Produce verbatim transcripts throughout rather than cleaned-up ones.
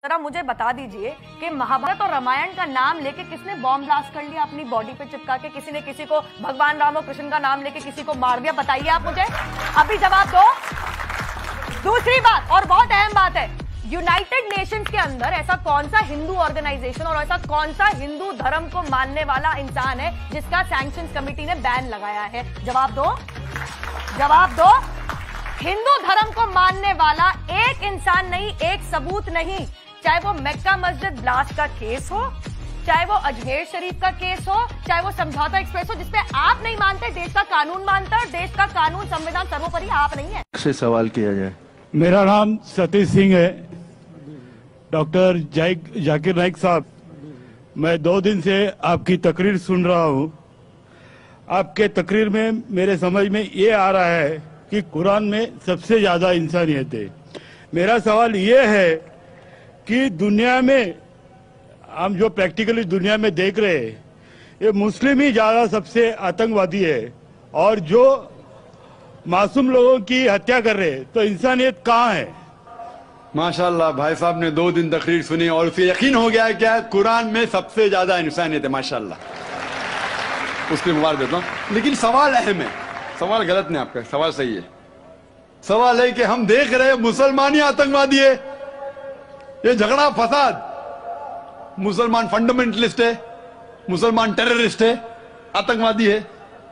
जरा मुझे बता दीजिए कि महाभारत और रामायण का नाम लेके किसने बॉम्ब ब्लास्ट कर लिया अपनी बॉडी पे चिपका के, किसी ने किसी को भगवान राम और कृष्ण का नाम लेके किसी को मार दिया, बताइए आप मुझे, अभी जवाब दो। दूसरी बात और बहुत अहम बात है, यूनाइटेड नेशंस के अंदर ऐसा कौन सा हिंदू ऑर्गेनाइजेशन और ऐसा कौन सा हिंदू धर्म को मानने वाला इंसान है जिसका सैंक्शंस कमेटी ने बैन लगाया है? जवाब दो, जवाब दो। हिंदू धर्म को मानने वाला एक इंसान नहीं, एक सबूत नहीं, चाहे वो मक्का मस्जिद ब्लास्ट का केस हो, चाहे वो अजमेर शरीफ का केस हो, चाहे वो समझौता एक्सप्रेस हो, जिसपे आप नहीं मानते, देश का कानून मानता है, देश का कानून संविधान सर्वोपरि, आप नहीं है। से सवाल किया जाए। मेरा नाम सतीश सिंह है। डॉक्टर जाकिर नाइक साहब, मैं दो दिन से आपकी तकरीर सुन रहा हूँ। आपके तकरीर में मेरे समझ में ये आ रहा है कि कुरान में सबसे ज्यादा इंसानियत है। मेरा सवाल ये है कि दुनिया में हम जो प्रैक्टिकली दुनिया में देख रहे हैं, ये मुस्लिम ही ज्यादा सबसे आतंकवादी है और जो मासूम लोगों की हत्या कर रहे हैं, तो इंसानियत कहाँ है? माशाल्लाह, भाई साहब ने दो दिन तकरीर सुनी और उसे यकीन हो गया है क्या कुरान में सबसे ज्यादा इंसानियत है। माशाल्लाह, उसके मुबारक देता हूं। लेकिन सवाल अहम है, सवाल गलत नहीं, आपका सवाल सही है। सवाल है कि हम देख रहे हैं मुसलमान ही आतंकवादी है, ये झगड़ा फसाद, मुसलमान फंडामेंटलिस्ट है, मुसलमान टेररिस्ट है, आतंकवादी है।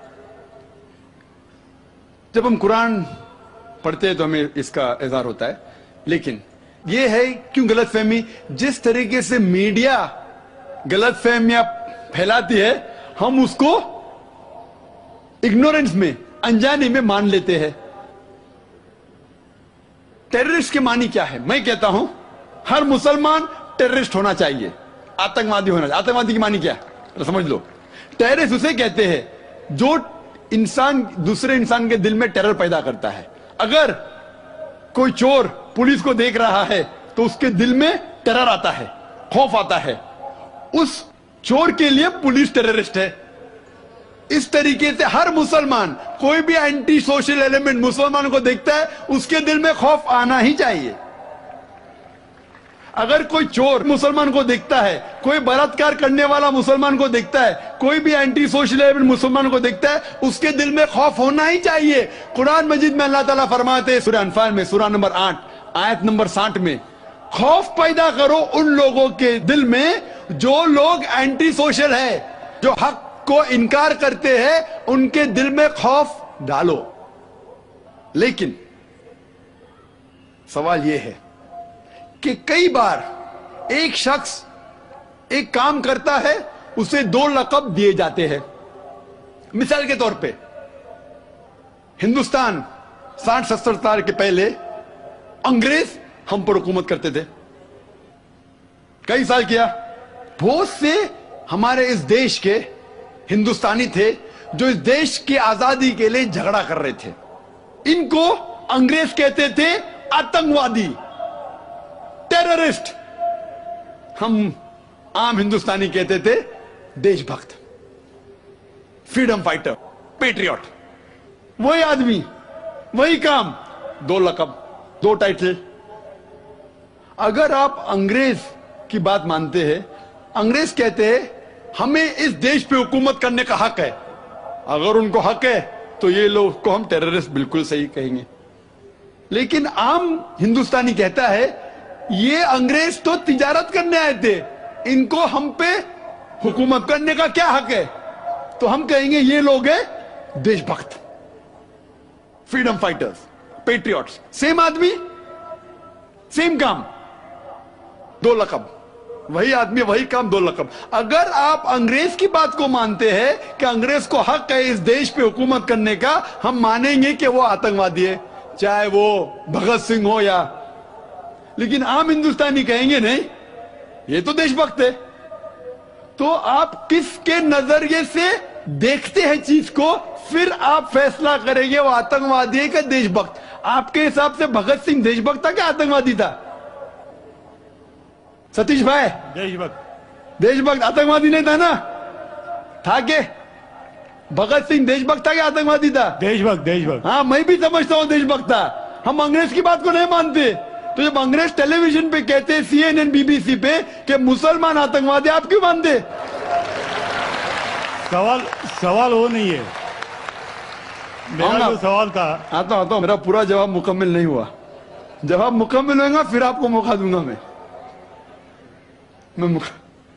जब हम कुरान पढ़ते हैं तो हमें इसका एहसास होता है। लेकिन यह है क्यों गलतफहमी, जिस तरीके से मीडिया गलतफहमियां फैलाती है, हम उसको इग्नोरेंस में, अनजाने में मान लेते हैं। टेररिस्ट के मानी क्या है? मैं कहता हूं हर मुसलमान टेररिस्ट होना चाहिए, आतंकवादी होना चाहिए। आतंकवादी की मानी क्या है तो समझ लो। टेररिस्ट उसे कहते हैं जो इंसान दूसरे इंसान के दिल में टेरर पैदा करता है। अगर कोई चोर पुलिस को देख रहा है तो उसके दिल में टेरर आता है, खौफ आता है, उस चोर के लिए पुलिस टेररिस्ट है। इस तरीके से हर मुसलमान, कोई भी एंटी सोशल एलिमेंट मुसलमान को देखता है, उसके दिल में खौफ आना ही चाहिए। अगर कोई चोर मुसलमान को देखता है, कोई बलात्कार करने वाला मुसलमान को देखता है, कोई भी एंटी सोशल एलिमेंट मुसलमान को देखता है, उसके दिल में खौफ होना ही चाहिए। कुरान मजीद में अल्लाह ताला फरमाते हैं सूरह अनफाल में, सूरह नंबर आठ आयत नंबर साठ में, खौफ पैदा करो उन लोगों के दिल में जो लोग एंटी सोशल है, जो हक को इनकार करते हैं, उनके दिल में खौफ डालो। लेकिन सवाल यह है कि कई बार एक शख्स एक काम करता है, उसे दो लक़ब दिए जाते हैं। मिसाल के तौर पे हिंदुस्तान साठ सत्तर साल के पहले अंग्रेज हम पर हुकूमत करते थे, कई साल किया। बहुत से हमारे इस देश के हिंदुस्तानी थे जो इस देश की आजादी के लिए झगड़ा कर रहे थे। इनको अंग्रेज कहते थे आतंकवादी, टेररिस्ट। हम आम हिंदुस्तानी कहते थे देशभक्त, फ्रीडम फाइटर, पेट्रियट। वही आदमी, वही काम, दो लक़ब, दो टाइटल। अगर आप अंग्रेज की बात मानते हैं, अंग्रेज कहते हैं हमें इस देश पे हुकूमत करने का हक है। अगर उनको हक है तो ये लोग को हम टेररिस्ट बिल्कुल सही कहेंगे। लेकिन आम हिंदुस्तानी कहता है ये अंग्रेज तो तिजारत करने आए थे, इनको हम पे हुकूमत करने का क्या हक है? तो हम कहेंगे ये लोग हैं देशभक्त, फ्रीडम फाइटर्स, पेट्रियट्स। सेम आदमी, सेम काम, दो लक़ब। वही आदमी, वही काम, दो लक़ब। अगर आप अंग्रेज की बात को मानते हैं कि अंग्रेज को हक है इस देश पे हुकूमत करने का, हम मानेंगे कि वो आतंकवादी है, चाहे वो भगत सिंह हो या। लेकिन आम हिंदुस्तानी कहेंगे नहीं, ये तो देशभक्त है। तो आप किसके नजरिए से देखते हैं चीज को, फिर आप फैसला करेंगे वो आतंकवादी है कि देशभक्त। आपके हिसाब से भगत सिंह देशभक्त था क्या आतंकवादी था? सतीश भाई, देशभक्त। देशभक्त, आतंकवादी नहीं था ना? था के भगत सिंह देशभक्त था क्या आतंकवादी था? देशभक्त, देशभक्त। हाँ, मैं भी समझता हूं देशभक्त था। हम अंग्रेज की बात को नहीं मानते। तो जब अंग्रेज टेलीविजन पे कहते हैं, सीएनएन बीबीसी पे, कि मुसलमान आतंकवादी, आप क्यों मानते? सवाल सवाल वो नहीं है। मेरा जो सवाल था, आता आता मेरा पूरा जवाब मुकम्मल नहीं हुआ। जवाब मुकम्मल होगा फिर आपको मौका दूंगा मैं मैं मुक...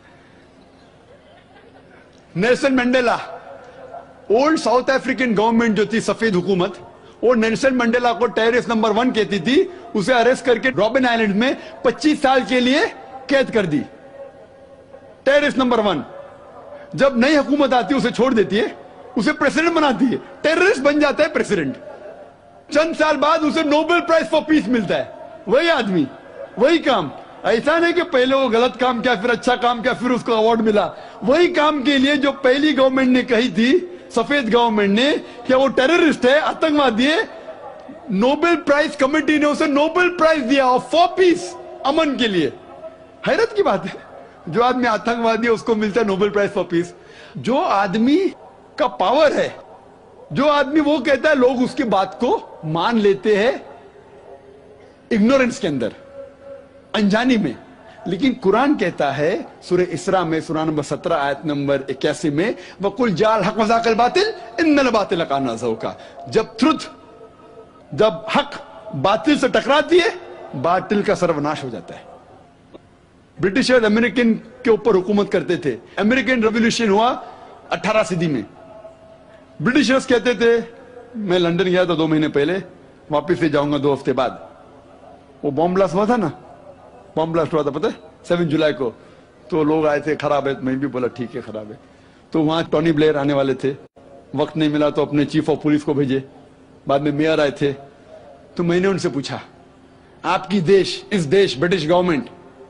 Nelson Mandela, old South African government जो थी, सफेद हुकूमत, वो नेल्सन मंडेला को टेररिस्ट नंबर वन कहती थी। उसे अरेस्ट करके रॉबिन आइलैंड में पच्चीस साल के लिए कैद कर दी। Terrorist number one. जब नई हुकूमत आती है उसे छोड़ देती है, उसे प्रेसिडेंट बनाती है, टेररिस्ट बन जाता है प्रेसिडेंट। चंद साल बाद उसे नोबेल प्राइज फॉर पीस मिलता है। वही आदमी, वही काम। ऐसा नहीं कि पहले वो गलत काम किया, फिर अच्छा काम किया, फिर उसको अवार्ड मिला। वही काम के लिए जो पहली गवर्नमेंट ने कही थी, सफेद गवर्नमेंट ने, कि वो टेररिस्ट है, आतंकवादी है, नोबेल प्राइज कमेटी ने उसे नोबेल प्राइज दिया फॉर पीस, अमन के लिए। हैरत की बात है, जो आदमी आतंकवादी है उसको मिलता है नोबेल प्राइज फॉर पीस। जो आदमी का पावर है, जो आदमी वो कहता है, लोग उसकी बात को मान लेते हैं इग्नोरेंस के अंदर, अनजानी में। लेकिन कुरान कहता है सूरह इसरा में, सूरह नंबर सत्रह आयत नंबर इक्यासी में, वकुल जाल हक वज़ाकल बातिल इन्नल बातिल काना ज़हूका। जब ट्रुथ, जब हक बातिल से टकराती है, बातिल का सर्वनाश हो जाता है। ब्रिटिशर्स अमेरिकन के ऊपर हुकूमत करते थे। अमेरिकन रेवोल्यूशन हुआ अठारह सदी में। ब्रिटिशर्स कहते थे, मैं लंदन गया था दो महीने पहले, वापिस से जाऊंगा दो हफ्ते बाद। वो बॉम्ब ब्लास्ट हुआ था ना, बॉम्ब ब्लास्ट हुआ था, पता है, सेवन जुलाई को। तो लोग आए थे, खराब है, मैं भी बोला ठीक है खराब है। तो वहां टोनी ब्लेयर आने वाले थे, वक्त नहीं मिला तो अपने चीफ ऑफ पुलिस को भेजे। बाद में मेयर आए थे। तो मैंने उनसे पूछा, आपकी देश, इस देश ब्रिटिश गवर्नमेंट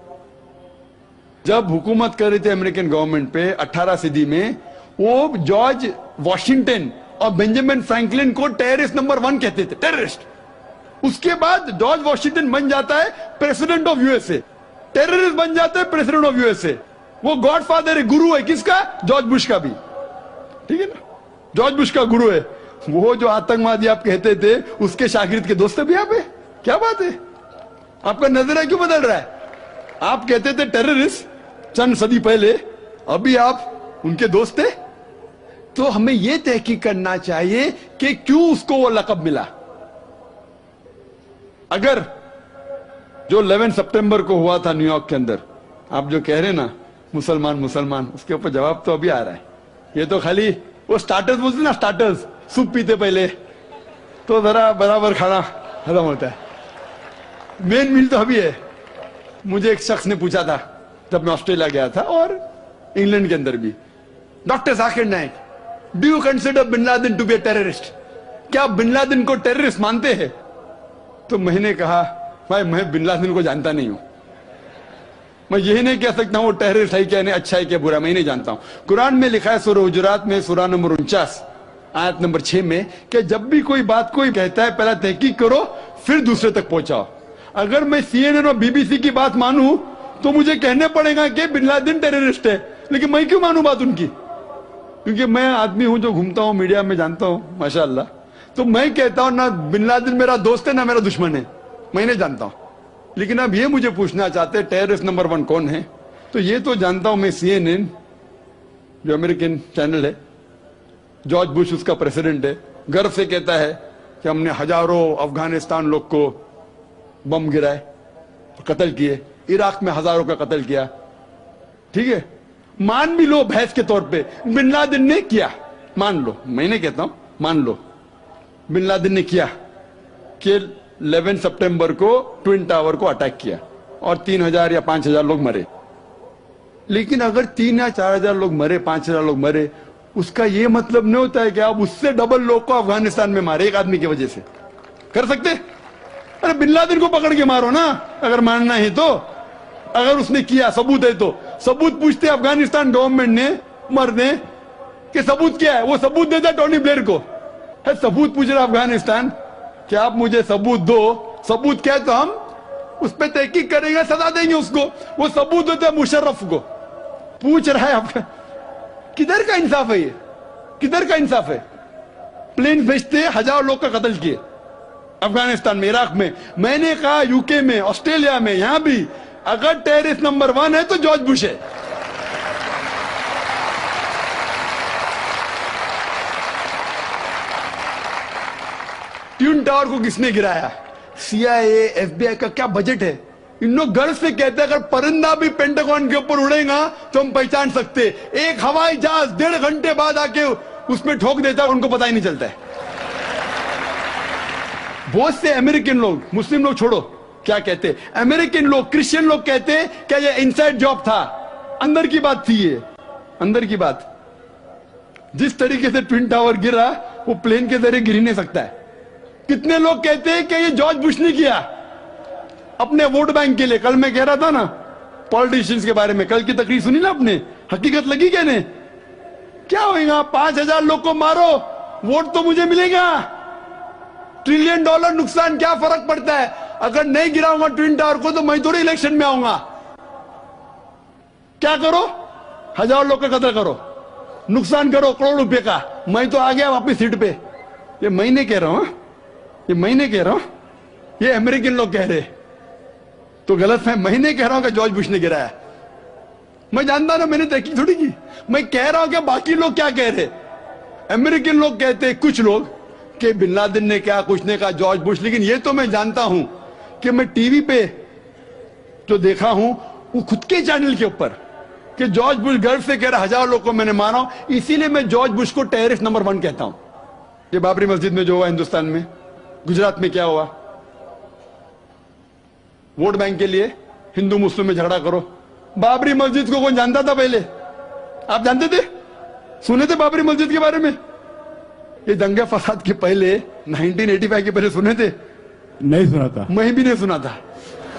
जब हुकूमत कर रही थी अमेरिकन गवर्नमेंट पे अठारह सदी में, वो जॉर्ज वॉशिंगटन और बेंजामिन फ्रैंकलिन को टेररिस्ट नंबर वन कहते थे, टेररिस्ट। उसके बाद जॉर्ज वॉशिंगटन बन जाता है प्रेसिडेंट ऑफ यूएसए, टेररिस्ट बन जाता है प्रेसिडेंट ऑफ यूएसए। वो गॉडफादर है, गुरु है किसका? जॉर्ज बुश का भी, ठीक है ना, जॉर्ज बुश का गुरु है। वो जो आतंकवादी आप कहते थे, उसके शागिर्द के दोस्त भी आप है। क्या बात है, आपका नजरिया क्यों बदल रहा है? आप कहते थे टेररिस्ट चंद सदी पहले, अभी आप उनके दोस्त थे। तो हमें यह तहकीक करना चाहिए कि क्यों उसको वो लक़ब मिला। अगर जो ग्यारह सितंबर को हुआ था न्यूयॉर्क के अंदर, आप जो कह रहे ना मुसलमान मुसलमान, उसके ऊपर जवाब तो अभी आ रहा है। ये तो खाली वो स्टार्टर्स बोलते ना, स्टार्टर्स, सूप पीते पहले तो जरा बराबर खाना खत्म होता है। मेन मील तो अभी है। मुझे एक शख्स ने पूछा था जब मैं ऑस्ट्रेलिया गया था, और इंग्लैंड के अंदर भी, doctor Zakir Naik, do you consider bin Laden to be a terrorist? क्या आप बिन लादेन को टेररिस्ट मानते हैं? तो मैंने कहा, भाई मैं बिन लादेन को जानता नहीं हूं, मैं यही नहीं कह सकता हूं वो टेररिस्ट है क्या नहीं, अच्छा है क्या बुरा, मैं नहीं जानता हूं। कुरान में लिखा है सूरह हुजुरात में, सूरह नंबर उनचास आयत नंबर छह में, कि जब भी कोई बात कोई कहता है पहला तहकीक करो फिर दूसरे तक पहुंचाओ। अगर मैं सीएनएन और बीबीसी की बात मानूं तो मुझे कहने पड़ेगा कि बिन लादेन टेररिस्ट है, लेकिन मैं क्यों मानूं बात उनकी? क्योंकि मैं आदमी हूं जो घूमता हूं मीडिया में, जानता हूं माशाअल्लाह। तो मैं कहता हूं ना बिन लादेन मेरा दोस्त है ना मेरा दुश्मन है, मैं नहीं जानता हूं। लेकिन अब ये मुझे पूछना चाहते हैं टेररिस्ट नंबर वन कौन है, तो ये तो जानता हूं मैं, सीएनएन जो अमेरिकन चैनल है, जॉर्ज बुश उसका प्रेसिडेंट है, गर्व से कहता है कि हमने हजारों अफगानिस्तान लोग को बम गिराए, कत्ल किए, इराक में हजारों का कत्ल किया, ठीक है। मान भी लो बहस के तौर पे बिन लादेन ने किया, मान लो, मैं नहीं कहता हूं, मान लो बिन लादेन ने किया कि ग्यारह सितंबर को ट्विन टावर को अटैक किया और तीन हजार या पांच हजार लोग मरे। लेकिन अगर तीन या चार हजार लोग मरे, पांच हजार लोग मरे, उसका यह मतलब नहीं होता है कि आप उससे डबल लोग को अफगानिस्तान में मारे एक आदमी की वजह से। कर सकते? अरे बिन लादेन को पकड़ के मारो ना, अगर मानना है तो। अगर उसने किया, सबूत है तो सबूत पूछते अफगानिस्तान गवर्नमेंट ने, मरने कि सबूत क्या है, वो सबूत देता टोनी ब्लेयर को। है सबूत पूछ रहा अफगानिस्तान कि आप मुझे सबूत दो, सबूत क्या है तो हम उस पर तहकीक करेंगे, सजा देंगे उसको। वो सबूत देता मुशर्रफ को, पूछ रहा है आपका। किधर का इंसाफ है ये? किधर का इंसाफ है? प्लेन भेजते हजार लोग का कत्ल किए, अफगानिस्तान में, इराक में। मैंने कहा यूके में, ऑस्ट्रेलिया में, यहां भी अगर टेररिस्ट नंबर वन है तो जॉर्ज बुश है। ट्विन टावर को किसने गिराया? सीआईए, एफबीआई का क्या बजट है? इन लोग गर्व से कहते हैं अगर परिंदा भी पेंटागन के ऊपर उड़ेगा तो हम पहचान सकते। एक हवाई जहाज डेढ़ घंटे बाद आके उसमें ठोक देता है, उनको पता ही नहीं चलता है। बहुत से अमेरिकन लोग, मुस्लिम लोग छोड़ो, क्या कहते हैं? अमेरिकन लोग, क्रिश्चियन लोग कहते हैं क्या ये इनसाइड जॉब था, अंदर की बात थी, ये अंदर की बात। जिस तरीके से ट्विन टावर गिरा वो प्लेन के जरिए गिर ही नहीं सकता है। कितने लोग कहते हैं कि ये जॉर्ज बुश ने किया अपने वोट बैंक के लिए। कल मैं कह रहा था ना पॉलिटिशियंस के बारे में, कल की तकरीर सुनी ना आपने, हकीकत लगी क्या ने? क्या होगा? पांच हजार लोग को मारो, वोट तो मुझे मिलेगा। ट्रिलियन डॉलर नुकसान, क्या फर्क पड़ता है? अगर नहीं गिराऊंगा ट्विन टावर को तो मैं थोड़ी इलेक्शन में आऊंगा। क्या करो? हजार लोग का कत्ल करो, नुकसान करो करोड़ रुपए का, मैं तो आ गया वापिस सीट पे। ये मैं नहीं कह रहा हूं, ये मैं नहीं कह रहा हूं, ये अमेरिकन लोग कह रहे। तो गलत है, मैं नहीं कह रहा हूं कि जॉर्ज बुश ने गिराया। मैं जानता ना, मैंने तहकीक थोड़ी की। मैं कह रहा हूं कि बाकी लोग क्या कह रहे। अमेरिकन लोग कहते हैं, कुछ लोग, कि बिन लादेन ने क्या कुछ ने कहा, जॉर्ज बुश। लेकिन ये तो मैं जानता हूं कि मैं टीवी पे जो देखा हूं वो खुद के चैनल के ऊपर कि जॉर्ज बुश गर्व से कह रहा हजार लोग को मैंने मारा हूं, इसीलिए मैं जॉर्ज बुश को टेररिस्ट नंबर वन कहता हूं। ये बाबरी मस्जिद में जो हुआ हिंदुस्तान में, गुजरात में क्या हुआ, वोट बैंक के लिए हिंदू मुस्लिम में झगड़ा करो। बाबरी मस्जिद को कौन जानता था पहले? आप जानते थे? सुने थे बाबरी मस्जिद के बारे में? ये दंगे फसाद के पहले उन्नीस सौ पचासी के पहले सुने थे? नहीं सुना था। मैं भी नहीं सुना था।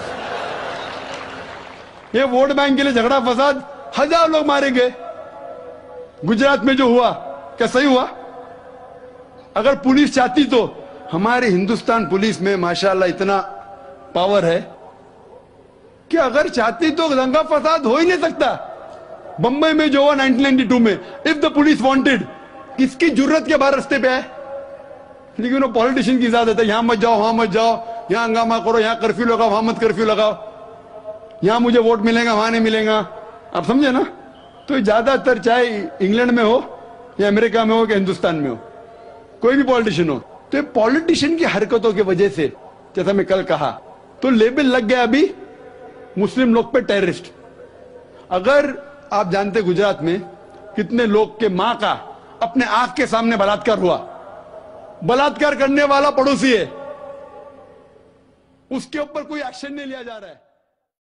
ये वोट बैंक के लिए झगड़ा फसाद, हजार लोग मारे गए। गुजरात में जो हुआ क्या सही हुआ? अगर पुलिस चाहती तो, हमारे हिंदुस्तान पुलिस में माशाल्लाह इतना पावर है कि अगर चाहती तो दंगा फसाद हो ही नहीं सकता। बंबई में जो हुआ उन्नीस सौ बानवे में, इफ द पुलिस वांटेड, किसकी जरूरत के बाहर रास्ते पे है? लेकिन वो पॉलिटिशियन की इजाजत है, यहां मत जाओ, वहां मत जाओ, यहां हंगामा करो, यहां कर्फ्यू लगाओ, वहां मत कर्फ्यू लगाओ, यहां मुझे वोट मिलेगा, वहां नहीं मिलेगा। आप समझे ना? तो ज्यादातर चाहे इंग्लैंड में हो या अमेरिका में हो या हिंदुस्तान में हो, कोई भी पॉलिटिशियन हो, तो पॉलिटिशियन की हरकतों की वजह से, जैसा मैं कल कहा, तो लेबल लग गया अभी मुस्लिम लोग पे टेररिस्ट। अगर आप जानते गुजरात में कितने लोग के मां का अपने आंख के सामने बलात्कार हुआ, बलात्कार करने वाला पड़ोसी है, उसके ऊपर कोई एक्शन नहीं लिया जा रहा है।